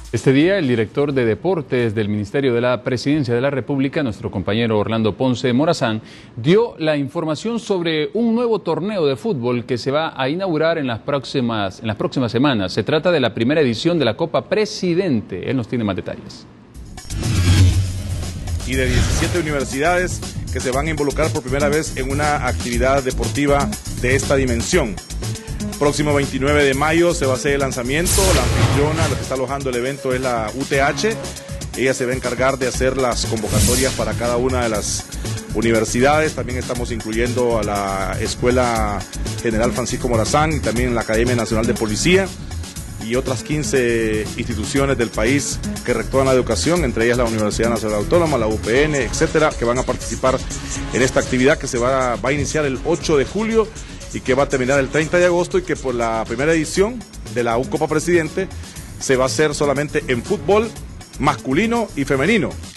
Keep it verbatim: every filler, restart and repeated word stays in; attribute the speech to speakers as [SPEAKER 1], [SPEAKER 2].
[SPEAKER 1] Este día, el director de Deportes del Ministerio de la Presidencia de la República, nuestro compañero Orlando Ponce Morazán, dio la información sobre un nuevo torneo de fútbol que se va a inaugurar en las próximas, en las próximas semanas. Se trata de la primera edición de la Copa Presidente. Él nos tiene más detalles.
[SPEAKER 2] Y de diecisiete universidades que se van a involucrar por primera vez en una actividad deportiva de esta dimensión. Próximo veintinueve de mayo se va a hacer el lanzamiento. La anfitriona, la que está alojando el evento, es la U T H. Ella se va a encargar de hacer las convocatorias para cada una de las universidades. También estamos incluyendo a la Escuela General Francisco Morazán y también la Academia Nacional de Policía y otras quince instituciones del país que rectoran la educación, entre ellas la Universidad Nacional Autónoma, la U P N, etcétera, que van a participar en esta actividad que se va, va a iniciar el ocho de julio y que va a terminar el treinta de agosto, y que por la primera edición de la Copa Presidente se va a hacer solamente en fútbol masculino y femenino.